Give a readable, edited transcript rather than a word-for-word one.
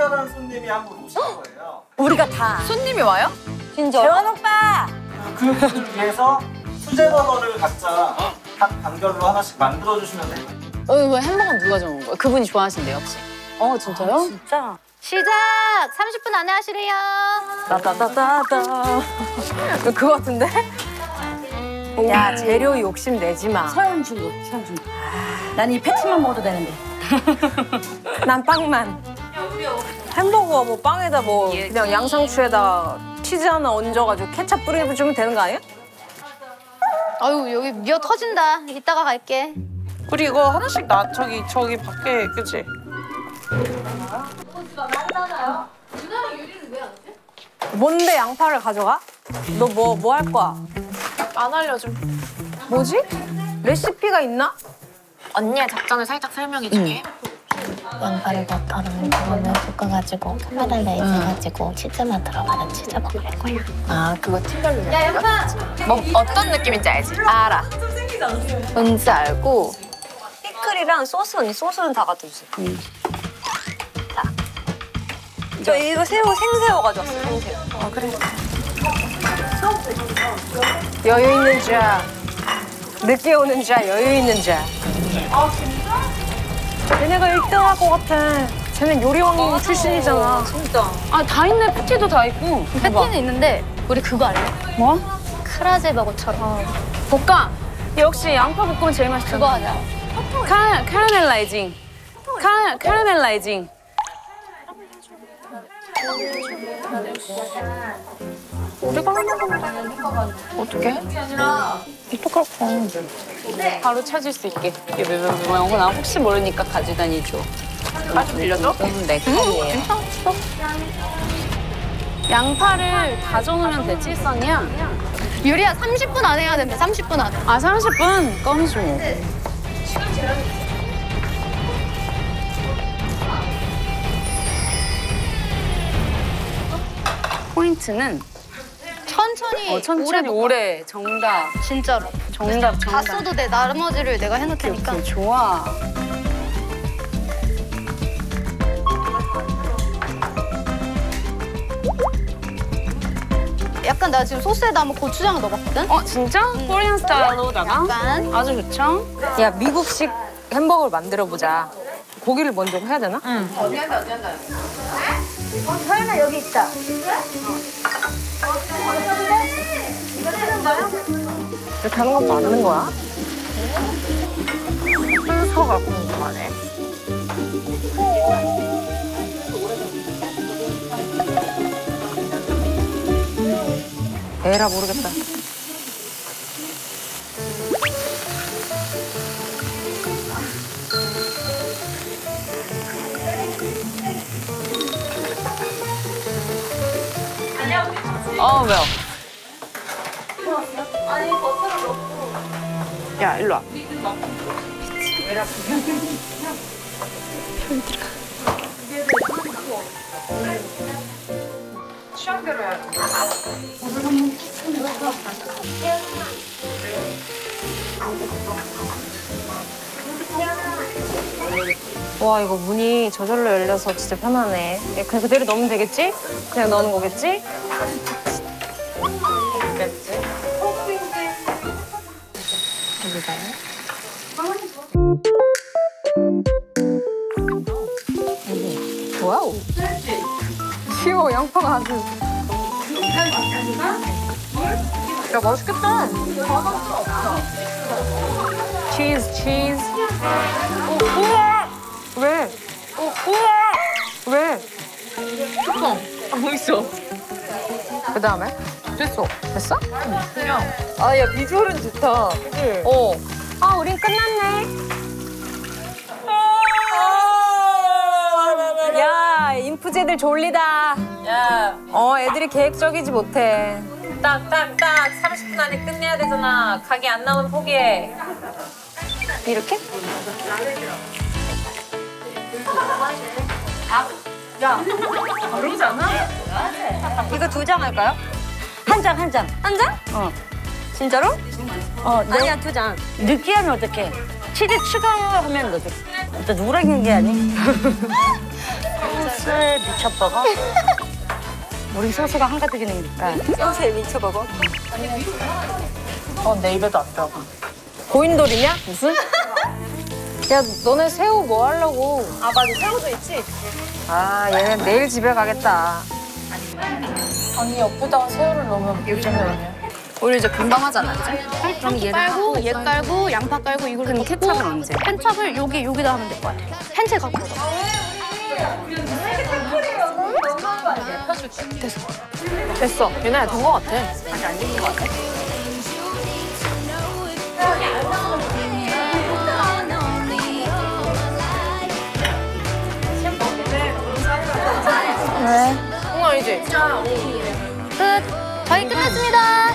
특별한 손님이 한 분 오실 거예요. 우리가 다. 손님이 와요? 진짜. 재원 오빠. 그 분을 위해서 수제버거를 각자 각 단결로 하나씩 만들어주시면 돼요. 왜 햄버거는 누가 정한 거예요? 그분이 좋아하신대요, 혹시? 진짜요? 진짜. 시작! 30분 안에 하시래요. 따따따따따. 그거 같은데? 야, 재료 욕심 내지 마. 서현준도, 서현준. 난 이 패티만 먹어도 되는데. 난 빵만. 햄버거 뭐 빵에다 뭐 그냥 양상추에다 치즈 하나 얹어가지고 케찹 뿌려주면 되는 거 아니야? 아유, 여기 미어 터진다. 이따가 갈게. 우리 이거 하나씩 저기 밖에 그치? 뭔데 양파를 가져가? 너 뭐 할 거야? 안 알려줌. 뭐지? 레시피가 있나? 언니의 작전을 살짝 설명해줄게. 양파를 버터랑 그거를 볶아가지고 카라멜라이즈 해가지고 치즈만 들어가는 치즈버거 할 거야. 아, 그거 팀별로. 야, 양파! 뭐, 어떤 느낌인지 알지? 알아. 뭔지 알고. 피클이랑 소스 언니 소스는 다 갖다 주세요. 자. 저 이거 생새우 가져왔어, 생새우. 그래. 여유 있는 자. 늦게 오는 자, 여유 있는 자. 진짜? 쟤네가 1등할 것 같아. 쟤는 요리왕 출신이잖아. 진짜. 아, 다 있네. 패티도 다 있고. 패티는 있는데 우리 그거 알래? 뭐? 크라제 버거처럼. 볶아. 역시 양파 볶음은 제일 맛있어. 그거 하자. 카라멜라이징. 카라멜라이징. 우리가 하는 어떻게? 어떡할 거야. 바로 찾을 수 있게. 이게 나 혹시 모르니까 가져다니죠. 가져 빌려줘? 내 칸이에요. 괜찮았어. 양파를 다져놓으면 되지, 써니야? 유리야, 30분 안에 해야 된대, 30분 안에. 아, 30분? 껌이죠. 포인트는 천천히 오래. 정답. 진짜로. 정답. 다 써도 돼. 나머지를 내가 해놓을 테니까. 오케이, 좋아. 약간 나 지금 소스에다 한번 고추장을 넣어봤거든? 진짜? 코리안 스타일로다가? 약간. 아주 좋죠? 야, 미국식 햄버거를 만들어보자. 고기를 먼저 해야 되나? 응. 서연아, 여기 있다. 이렇게 하는 건 맞는 거야? 순서가 궁금하네. 에라 모르겠다. 왜요? 아니, 버터를 넣고. 야, 일로 와. 취향대로 해야 돼. 와, 이거 문이 저절로 열려서 진짜 편하네. 그냥 그대로 넣으면 되겠지? 그냥 넣는 거겠지? 와우. 쉬워, 양파가 아주. 야, 맛있겠다. 치즈. 우와! 왜? 우와! 왜? 있어. 그 다음에? 됐어. 됐어? 그냥. 아, 야, 비주얼은 좋다. 그치? 우린 끝났네. 야, 인프제들 졸리다. 야, 애들이 계획적이지 못해. 딱. 30분 안에 끝내야 되잖아. 가게 안 나오면 포기해. 이렇게? 어려우지 않아? 이거 2장 할까요? 한 장. 한 장? 진짜로? 아니야, 2장. 느끼하면 어떡해? 치즈 추가하면 넣어줘. 또 누구랑 얘기하니? 소스에 미쳐버거? 우리 소스가 한가득이니까. 소스에 미쳐버거? 내 입에도 안 들어가. 고인돌이냐? 무슨? 야, 너네 새우 뭐 하려고? 아, 맞아. 새우도 있지? 아, 얘네 내일 집에 가겠다. 아니 옆에다가 새우를 넣으면 요즘에 우리 이제 금방 하잖아, 그지? 그럼 얘 깔고, 얘 깔고, 양파 깔고 이걸 그럼 넣고 케찹은 언제? 케찹을 여기다 하면 될 것 같아. 펜체 갖고 와. 됐어. 유나야, 된 거 같아. 아직 안 된 거 같아. 왜? 응, 아니지? 끝. 저희 끝났습니다.